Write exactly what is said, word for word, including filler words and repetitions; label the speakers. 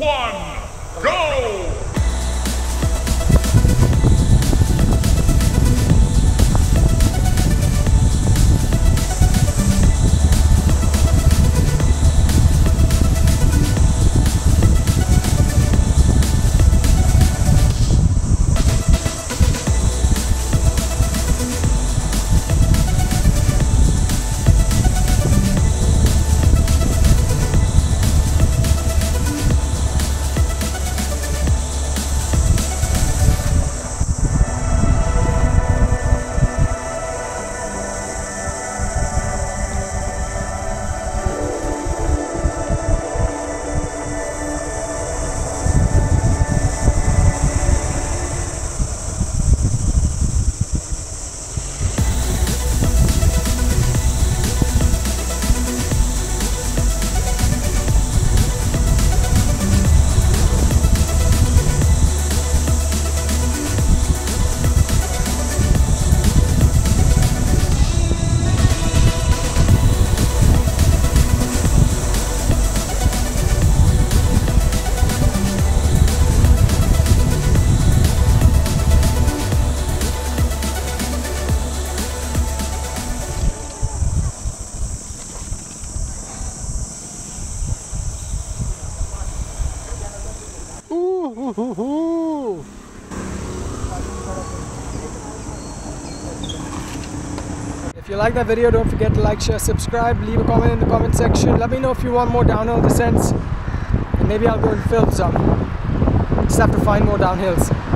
Speaker 1: one, go!
Speaker 2: If you like that video, don't forget to like, share, subscribe, leave a comment in the comment section. Let me know if you want more downhill descents, and maybe I'll go and film some. Just have to find more downhills.